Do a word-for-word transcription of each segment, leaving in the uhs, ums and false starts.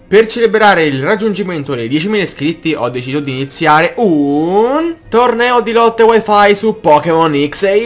Per celebrare il raggiungimento dei diecimila iscritti ho deciso di iniziare un torneo di lotte wifi su Pokémon X e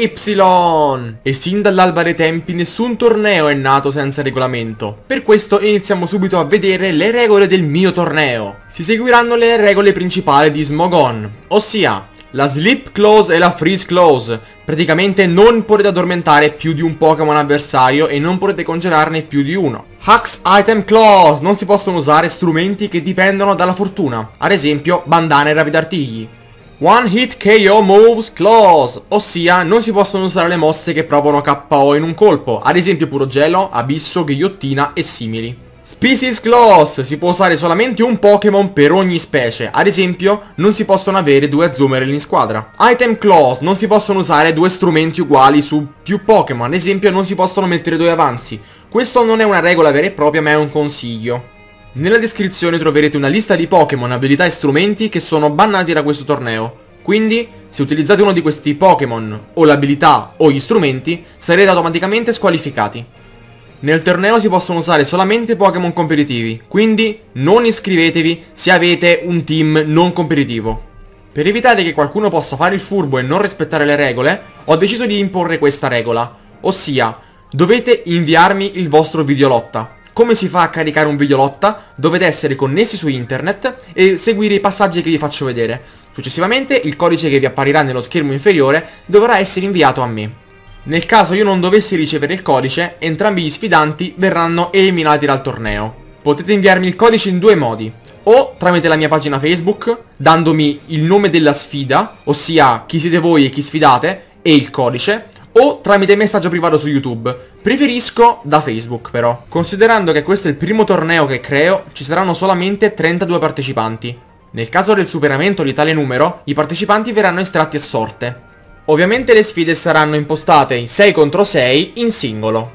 Y. E sin dall'alba dei tempi nessun torneo è nato senza regolamento. Per questo iniziamo subito a vedere le regole del mio torneo. Si seguiranno le regole principali di Smogon, ossia la Sleep Clause e la Freeze Clause. Praticamente non potete addormentare più di un Pokémon avversario e non potete congelarne più di uno. Hacks Item Clause. Non si possono usare strumenti che dipendono dalla fortuna, ad esempio bandane e rapidartigli. One Hit K O Moves Clause, ossia non si possono usare le mosse che provano K O in un colpo, ad esempio puro gelo, abisso, ghigliottina e simili. Species Clause, si può usare solamente un Pokémon per ogni specie, ad esempio non si possono avere due Azumarill in squadra. Item Clause, non si possono usare due strumenti uguali su più Pokémon, ad esempio non si possono mettere due avanzi. Questo non è una regola vera e propria ma è un consiglio. Nella descrizione troverete una lista di Pokémon, abilità e strumenti che sono bannati da questo torneo. Quindi, se utilizzate uno di questi Pokémon, o l'abilità, o gli strumenti, sarete automaticamente squalificati. Nel torneo si possono usare solamente Pokémon competitivi, quindi non iscrivetevi se avete un team non competitivo. Per evitare che qualcuno possa fare il furbo e non rispettare le regole, ho deciso di imporre questa regola, ossia dovete inviarmi il vostro videolotta. Come si fa a caricare un videolotta? Dovete essere connessi su internet e seguire i passaggi che vi faccio vedere. Successivamente il codice che vi apparirà nello schermo inferiore dovrà essere inviato a me. Nel caso io non dovessi ricevere il codice, entrambi gli sfidanti verranno eliminati dal torneo. Potete inviarmi il codice in due modi, o tramite la mia pagina Facebook, dandomi il nome della sfida, ossia chi siete voi e chi sfidate, e il codice, o tramite messaggio privato su YouTube. Preferisco da Facebook però. Considerando che questo è il primo torneo che creo, ci saranno solamente trentadue partecipanti. Nel caso del superamento di tale numero, i partecipanti verranno estratti a sorte. Ovviamente le sfide saranno impostate in sei contro sei in singolo.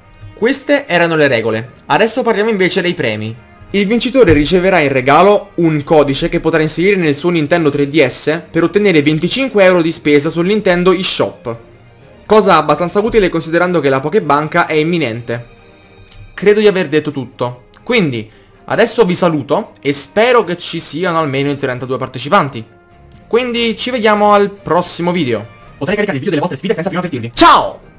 Queste erano le regole. Adesso parliamo invece dei premi. Il vincitore riceverà in regalo un codice che potrà inserire nel suo Nintendo tre D S per ottenere venticinque euro di spesa sul Nintendo eShop. Cosa abbastanza utile considerando che la Pokébanca è imminente. Credo di aver detto tutto. Quindi, adesso vi saluto e spero che ci siano almeno i trentadue partecipanti. Quindi ci vediamo al prossimo video. Potrei caricare il video delle vostre sfide senza prima avvertirvi. Ciao!